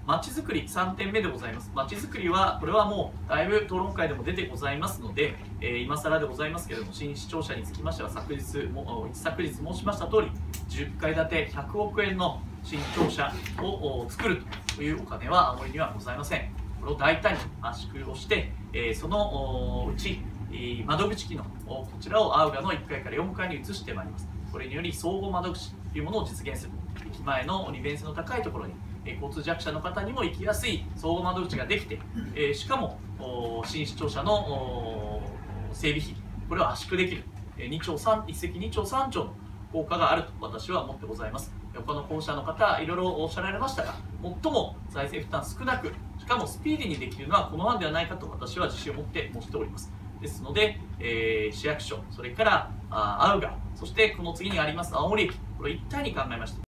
まちづくり3点目でございます。まちづくりは、これはもうだいぶ討論会でも出てございますので、今更でございますけれども、新市庁舎につきましては、一昨日申しました通り、10階建て100億円の新庁舎を作るというお金は青森にはございません。これを大胆に圧縮をして、そのうち窓口機能、こちらをアウガの1階から4階に移してまいります。これにより総合窓口というものを実現する。駅前の利便性の高いところに交通弱者の方にも行きやすい総合窓口ができて、しかも新市庁舎の整備費、これを圧縮できる、1石2鳥3鳥の効果があると私は思ってございます。他の候補者の方、いろいろおっしゃられましたが、最も財政負担少なく、しかもスピーディーにできるのはこの案ではないかと私は自信を持って申しております。ですので、市役所、それからアウガ、そしてこの次にあります青森駅、これを一体に考えました。